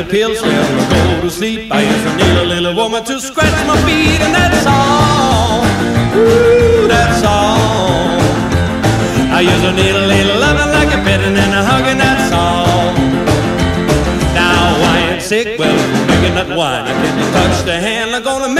pills when I go to sleep. I used to need a little woman to scratch my feet, and that's all. Ooh, that's all. I used to need a little loving like a petting and a hugging, that's all. Now I ain't sick, well, drinking that wine. I can't touch the hand, I'm gonna